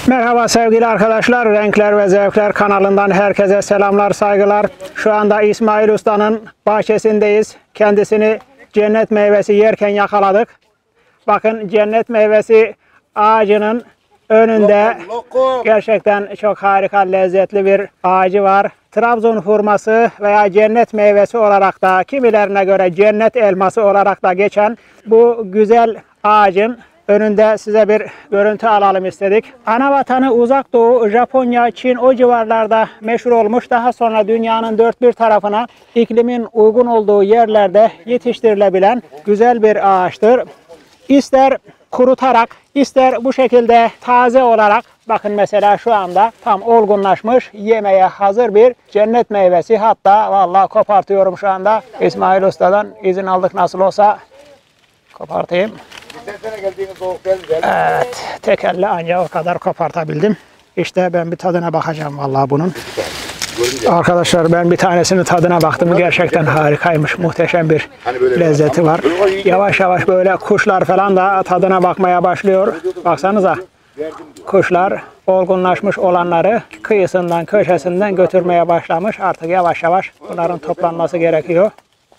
Merhaba sevgili arkadaşlar, Renkler ve Zevkler kanalından herkese selamlar, saygılar. Şu anda İsmail Usta'nın bahçesindeyiz. Kendisini cennet meyvesi yerken yakaladık. Bakın cennet meyvesi ağacının önünde gerçekten çok harika, lezzetli bir ağacı var. Trabzon hurması veya cennet meyvesi olarak da kimilerine göre cennet elması olarak da geçen bu güzel ağacın önünde size bir görüntü alalım istedik. Ana vatanı Uzak Doğu, Japonya, Çin o civarlarda meşhur olmuş. Daha sonra dünyanın dört bir tarafına iklimin uygun olduğu yerlerde yetiştirilebilen güzel bir ağaçtır. İster kurutarak, ister bu şekilde taze olarak, bakın mesela şu anda tam olgunlaşmış, yemeye hazır bir cennet meyvesi. Hatta vallahi kopartıyorum şu anda. İsmail Usta'dan izin aldık, nasıl olsa kopartayım. Evet, tek elle ancak o kadar kopartabildim. İşte ben bir tadına bakacağım vallahi bunun. Arkadaşlar ben bir tanesinin tadına baktım. Gerçekten harikaymış. Muhteşem bir lezzeti var. Yavaş yavaş böyle kuşlar falan da tadına bakmaya başlıyor. Baksanıza. Kuşlar olgunlaşmış olanları kıyısından, köşesinden götürmeye başlamış. Artık yavaş yavaş bunların toplanması gerekiyor.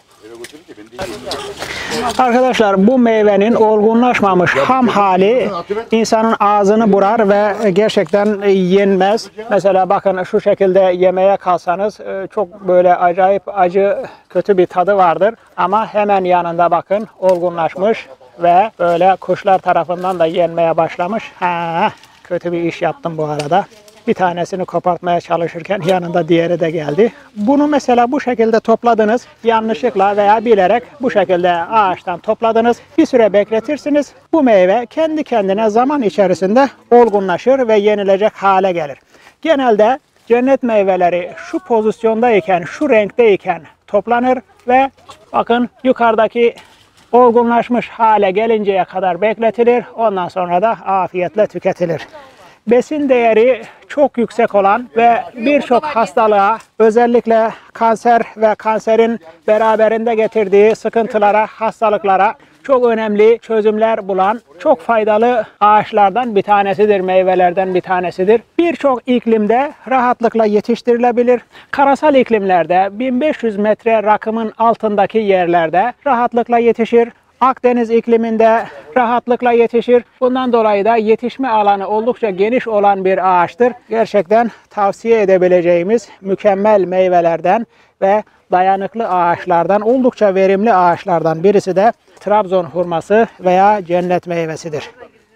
Arkadaşlar bu meyvenin olgunlaşmamış ham hali insanın ağzını burar ve gerçekten yenmez. Mesela bakın şu şekilde yemeye kalsanız çok böyle acayip acı, kötü bir tadı vardır. Ama hemen yanında bakın olgunlaşmış ve böyle kuşlar tarafından da yenmeye başlamış. Kötü bir iş yaptım bu arada. Bir tanesini kopartmaya çalışırken yanında diğeri de geldi. Bunu mesela bu şekilde topladınız. Yanlışlıkla veya bilerek bu şekilde ağaçtan topladınız. Bir süre bekletirsiniz. Bu meyve kendi kendine zaman içerisinde olgunlaşır ve yenilecek hale gelir. Genelde cennet meyveleri şu pozisyondayken, şu renkteyken toplanır ve bakın yukarıdaki olgunlaşmış hale gelinceye kadar bekletilir. Ondan sonra da afiyetle tüketilir. Besin değeri çok yüksek olan ve birçok hastalığa, özellikle kanser ve kanserin beraberinde getirdiği sıkıntılara, hastalıklara çok önemli çözümler bulan çok faydalı ağaçlardan bir tanesidir, meyvelerden bir tanesidir. Birçok iklimde rahatlıkla yetiştirilebilir. Karasal iklimlerde 1500 metre rakımın altındaki yerlerde rahatlıkla yetişir. Akdeniz ikliminde rahatlıkla yetişir. Bundan dolayı da yetişme alanı oldukça geniş olan bir ağaçtır. Gerçekten tavsiye edebileceğimiz mükemmel meyvelerden ve dayanıklı ağaçlardan, oldukça verimli ağaçlardan birisi de Trabzon hurması veya cennet meyvesidir.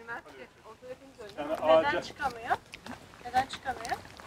Neden çıkamıyor? Neden çıkamıyor?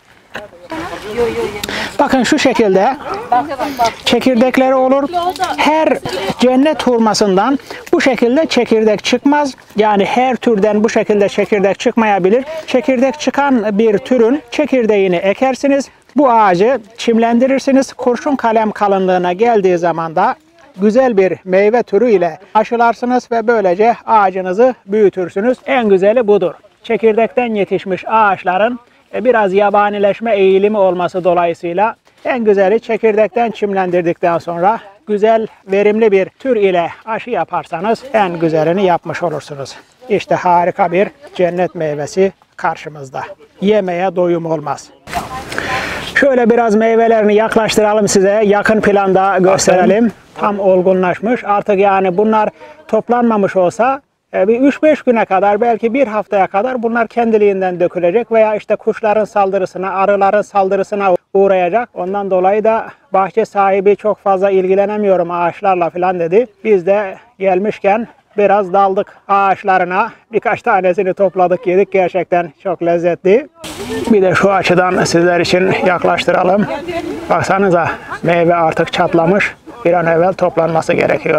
Bakın şu şekilde çekirdekleri olur. Her cennet hurmasından bu şekilde çekirdek çıkmaz. Yani her türden bu şekilde çekirdek çıkmayabilir. Çekirdek çıkan bir türün çekirdeğini ekersiniz. Bu ağacı çimlendirirsiniz. Kurşun kalem kalınlığına geldiği zaman da güzel bir meyve türü ile aşılarsınız ve böylece ağacınızı büyütürsünüz. En güzeli budur. Çekirdekten yetişmiş ağaçların biraz yabanileşme eğilimi olması dolayısıyla en güzeli çekirdekten çimlendirdikten sonra güzel, verimli bir tür ile aşı yaparsanız en güzelini yapmış olursunuz. İşte harika bir cennet meyvesi karşımızda. Yemeye doyum olmaz. Şöyle biraz meyvelerini yaklaştıralım size. Yakın planda gösterelim. Tam olgunlaşmış. Artık yani bunlar toplanmamış olsa bir 3-5 güne kadar, belki bir haftaya kadar bunlar kendiliğinden dökülecek veya işte kuşların saldırısına, arıların saldırısına uğrayacak. Ondan dolayı da bahçe sahibi çok fazla ilgilenemiyorum ağaçlarla falan dedi. Biz de gelmişken biraz daldık ağaçlarına. Birkaç tanesini topladık, yedik. Gerçekten çok lezzetli. Bir de şu açıdan sizler için yaklaştıralım. Baksanıza meyve artık çatlamış. Bir an evvel toplanması gerekiyor.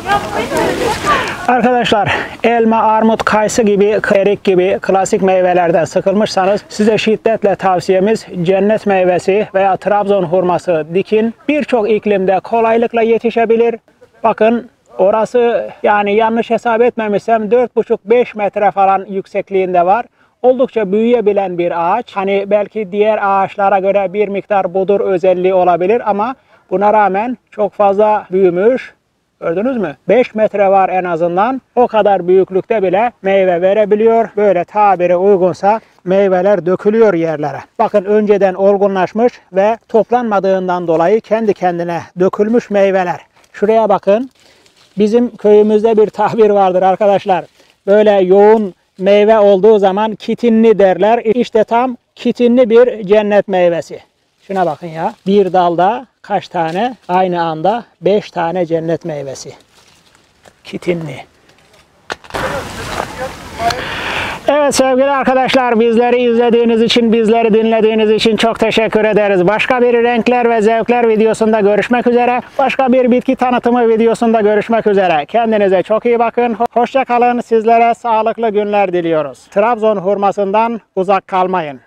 Arkadaşlar elma, armut, kayısı gibi, erik gibi klasik meyvelerden sıkılmışsanız size şiddetle tavsiyemiz cennet meyvesi veya Trabzon hurması dikin. Birçok iklimde kolaylıkla yetişebilir. Bakın orası yani yanlış hesap etmemişsem 4,5-5 metre falan yüksekliğinde var. Oldukça büyüyebilen bir ağaç. Hani belki diğer ağaçlara göre bir miktar budur özelliği olabilir ama buna rağmen çok fazla büyümüş Gördünüz mü? 5 metre var en azından. O kadar büyüklükte bile meyve verebiliyor. Böyle tabiri uygunsa meyveler dökülüyor yerlere. Bakın önceden olgunlaşmış ve toplanmadığından dolayı kendi kendine dökülmüş meyveler. Şuraya bakın. Bizim köyümüzde bir tabir vardır arkadaşlar. Böyle yoğun meyve olduğu zaman kitinli derler. İşte tam kitinli bir cennet meyvesi. Şuna bakın ya. Bir dalda kaç tane? Aynı anda 5 tane cennet meyvesi. Kitinli. Evet sevgili arkadaşlar, bizleri izlediğiniz için, bizleri dinlediğiniz için çok teşekkür ederiz. Başka bir renkler ve zevkler videosunda görüşmek üzere. Başka bir bitki tanıtımı videosunda görüşmek üzere. Kendinize çok iyi bakın. Hoşça kalın. Sizlere sağlıklı günler diliyoruz. Trabzon hurmasından uzak kalmayın.